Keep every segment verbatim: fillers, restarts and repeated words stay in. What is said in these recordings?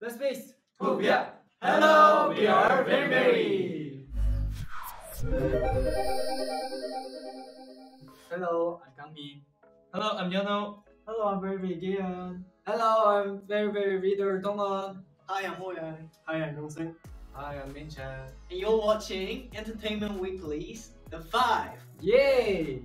Let's face Poobia. Hello, we are very very. Hello, I'm Kangmin. Hello, I'm Yeonho. Hello, I'm very very Giyeon. Hello, I'm very very reader Dongwon. Hi, I'm Hoyoung. Hi, I'm Yongseung. Hi, I'm Minchan. And you're watching Entertainment Weekly's The Five. Yay!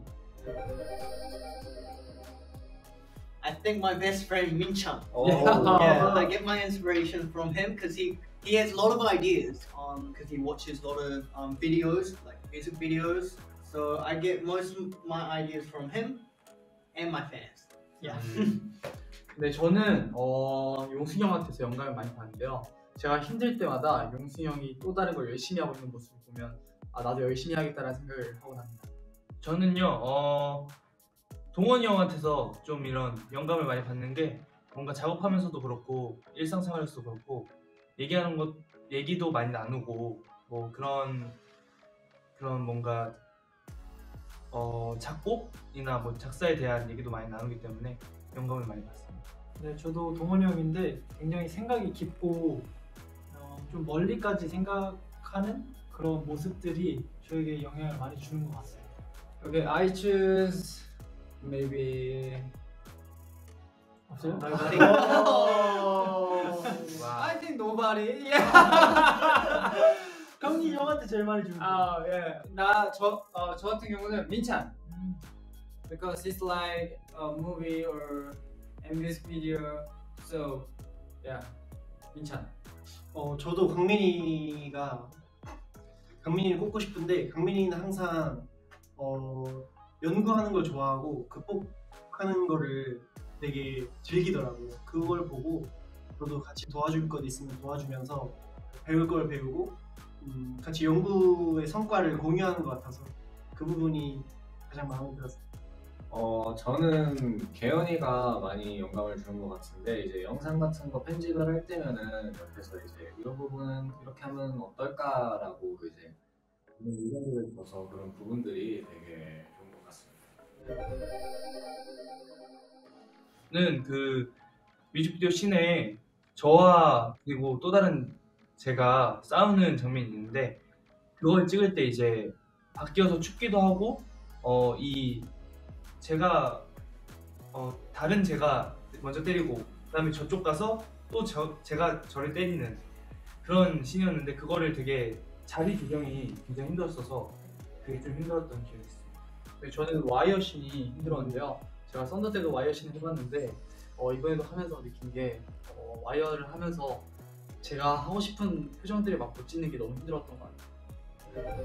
I think my best friend Minchan. Oh. Yeah, I get my inspiration from him because he he has a lot of ideas on because he watches a lot of um, videos like music videos. So I get most of my ideas from him and my fans. Yeah. 네, 저는 어, 용승이 형한테서 영감을 많이 받는데요. 제가 힘들 때마다 용승이 형이 또 다른 걸 열심히 하고 있는 모습을 보면 아, 나도 열심히 하겠다는 생각을 하고 납니다. 저는요, 어, 동원이 형한테서 좀 이런 영감을 많이 받는 게 뭔가 작업하면서도 그렇고 일상생활에서도 그렇고 얘기하는 것, 얘기도 많이 나누고 뭐 그런 그런 뭔가 어, 작곡이나 뭐 작사에 대한 얘기도 많이 나누기 때문에 영감을 많이 받습니다. 네, 저도 동원이 형인데 굉장히 생각이 깊고 어, 좀 멀리까지 생각하는 그런 모습들이 저에게 영향을 많이 주는 것 같습니다. Okay, I choose maybe. 없어요? Nobody. I think nobody. 형이 형한테 제일 많이 주는 거. 아, 예. 나저 어, 저 같은 경우는 민찬. Because it's like a movie or a music video. So, yeah, 민찬. 어 저도 강민이가 강민이를 꼽고 싶은데 강민이는 항상 어 연구하는 걸 좋아하고 극복하는 거를 되게 즐기더라고요. 그걸 보고 저도 같이 도와줄 것 있으면 도와주면서 배울 걸 배우고 음, 같이 연구의 성과를 공유하는 것 같아서 그 부분이 가장 마음에 들었어요. 어 저는 개연이가 많이 영감을 주는 것 같은데 이제 영상 같은 거 편집을 할 때면은 옆에서 이제 이런 부분은 이렇게 하면 어떨까라고 이제 의견을 줘서 그런 부분들이 되게 좋은 것 같습니다. 는 그 뮤직비디오 씬에 저와 그리고 또 다른 제가 싸우는 장면이 있는데 그걸 찍을 때 이제 바뀌어서 춥기도 하고 어 이 제가 어 다른 제가 먼저 때리고 그다음에 저쪽 가서 또 저 제가 저를 때리는 그런 씬이었는데 그거를 되게 자리 조정이 굉장히 힘들었어서 그게 좀 힘들었던 기억이 있어요. 네, 저는 와이어 씬이 힘들었는데요. 제가 썬더 때도 와이어 씬을 해봤는데 어, 이번에도 하면서 느낀 게 어, 와이어를 하면서 제가 하고 싶은 표정들을 막 못 짓는 게 너무 힘들었던 것 같아요.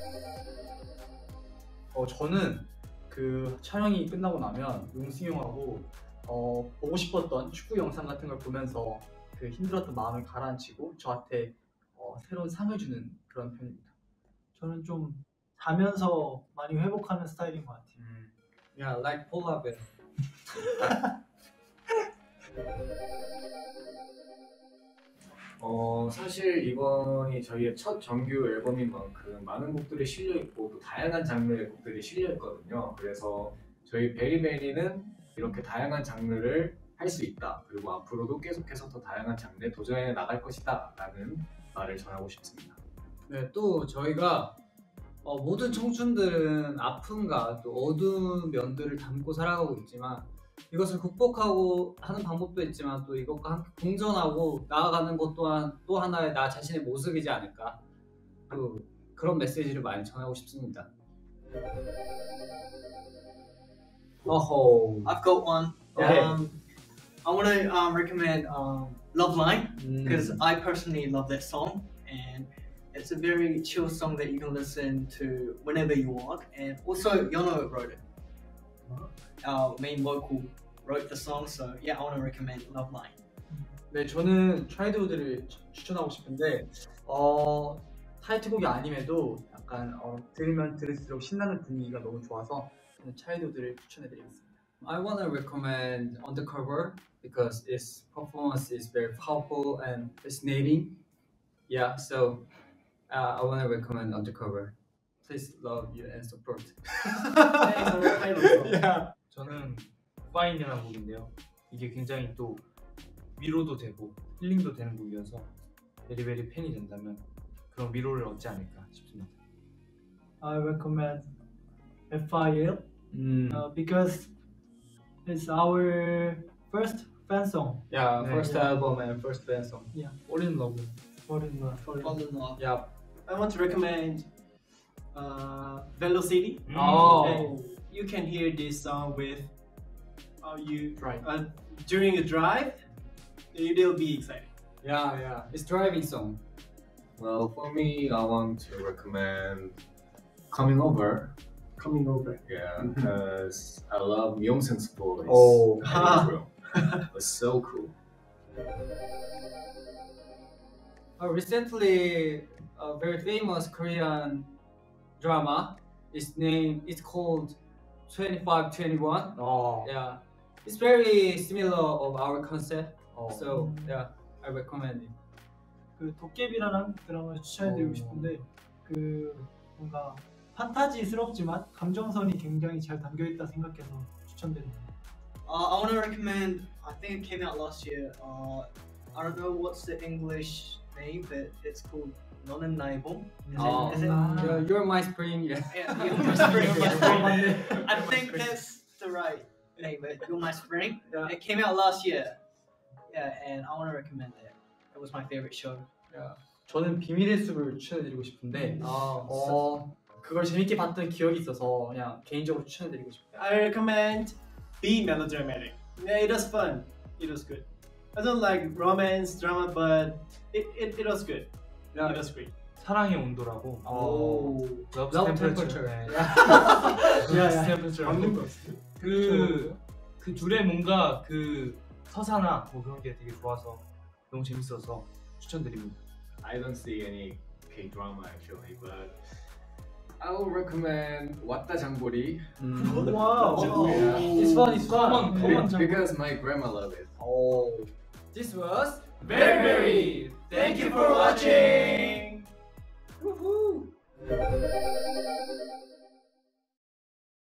어, 저는 그 촬영이 끝나고 나면 용승이 형하고 어, 보고 싶었던 축구 영상 같은 걸 보면서 그 힘들었던 마음을 가라앉히고 저한테 어, 새로운 상을 주는 그런 편입니다. 저는 좀 자면서 많이 회복하는 스타일인 것 같아요. 음. Yeah, like pull up it. 어 사실 이번이 저희의 첫 정규 앨범인 만큼 많은 곡들이 실려 있고 또 다양한 장르의 곡들이 실려 있거든요. 그래서 저희 베리베리는 이렇게 다양한 장르를 할 수 있다. 그리고 앞으로도 계속해서 더 다양한 장르에 도전해 나갈 것이다 라는 말을 전하고 싶습니다. 네, 또 저희가 어, 모든 청춘들은 아픔과 또 어두운 면들을 담고 살아가고 있지만 이것을 극복하고 하는 방법도 있지만 또 이것과 함께 공존하고 나아가는 것 또한 또 하나의 나 자신의 모습이지 않을까 또 그런 메시지를 많이 전하고 싶습니다. Oh, I've got one. Okay. Um, I want to um, recommend um, Love Line because 음. I personally love that song and it's a very chill song that you can listen to whenever you want. And also, Yeonho wrote it. Our main vocal wrote the song, so yeah, I want to recommend Love Line. 네, 저는 차일드우드를 추천하고 싶은데 어, 타이틀곡이 아님에도 약간 어, 들으면 들을수록 신나는 분위기가 너무 좋아서 저는 차일드우드를 추천해드리겠습니다. I want to recommend Undercover because its performance is very powerful and fascinating. Yeah, so uh, I want to recommend Undercover. Please love you and support. yeah. 저는 Fine이라는 곡인데요. 이게 굉장히 또 위로도 되고 힐링도 되는 곡이어서 베리베리 팬이 된다면 그런 위로를 얻지 않을까 싶습니다. I recommend 에프 아이 엘 음. uh, because it's our first fan song. Yeah, 네. first album and first band song. All in Love. Fall in love. Fall in Fall love. in love. Yeah. I want to recommend uh, Velocity. 음. Oh. And you can hear this song with uh, you Right. uh, during a drive. It'll be exciting. Yeah, yeah. It's driving song. Well, for me, I want to recommend Coming Over. Coming over. Yeah, because I love Myeongseung's voice. Oh. And April. It's so cool. Uh, recently, a very famous Korean drama. Its name is called twenty-five twenty-one. 어. Yeah, it's very similar of our concept. 어. So yeah, I recommend it. 그 도깨비라는 한국 드라마를 추천해드리고 어. 싶은데 그 뭔가 판타지스럽지만 감정선이 굉장히 잘 담겨있다 생각해서 추천드립니다. Uh, I want to recommend. I think it came out last year. Uh, I don't know what's the English name, but it's called 너는 나의 봄. Is Oh. it? Is it? 아. Yeah, you're my spring. Yeah. Yeah, You're My Spring. You're My Spring. I think that's the right name, but You're My Spring. Yeah. It came out last year. Yeah, and I want to recommend it. It was my favorite show. Yeah. 저는 비밀의 숲을 추천해드리고 싶은데 Oh. 어 그걸 재밌게 봤던 기억이 있어서 그냥 개인적으로 추천해드리고 싶어요. I recommend Be Melodramatic. Yeah, it was fun. It was good. I don't like romance drama, but it, it, it was good. Yeah. It was great. 사랑의 온도라고. Oh. Love Love Temperature. temperature. 네. 야, 야. Temperature. 맞는 거 같아. 그, 그 둘의 뭔가 그 서사나 뭐 그런 게 되게 좋아서 너무 재밌어서 추천드립니다. I don't see any K-drama actually, but I will recommend 왔다 장보리. 음. 와우. Yeah. It's fun, it's fun. Come on, Come on, Be- because my grandma love it. 어. This was Very, very. Thank you for watching. Woohoo!